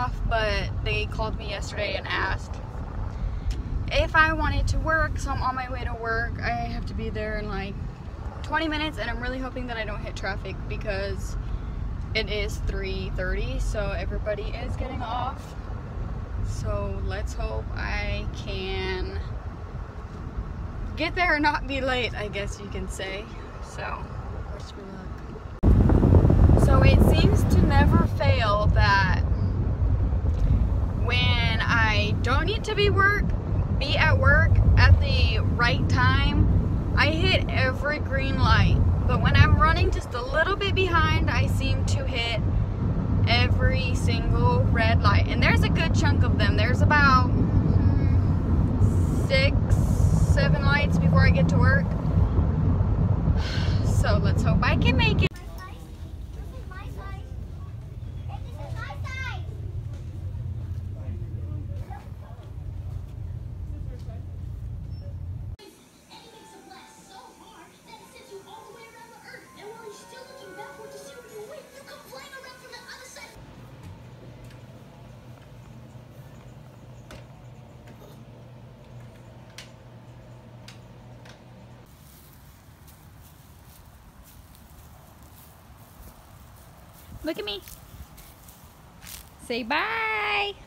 off, but they called me yesterday and asked if I wanted to work, so I'm on my way to work. I have to be there in like 20 minutes, and I'm really hoping that I don't hit traffic because it is 3:30, so everybody is getting off. So let's hope I can get there and not be late, I guess you can say. So, wish me luck. So it seems to never fail that when I don't need to be at work at the right time, I hit every green light. But when I'm running just a little bit behind, I seem to hit every single red light. And there's a good chunk of them. There's about 6-7 lights before I get to work. So let's hope I can make it. Look at me. Say bye.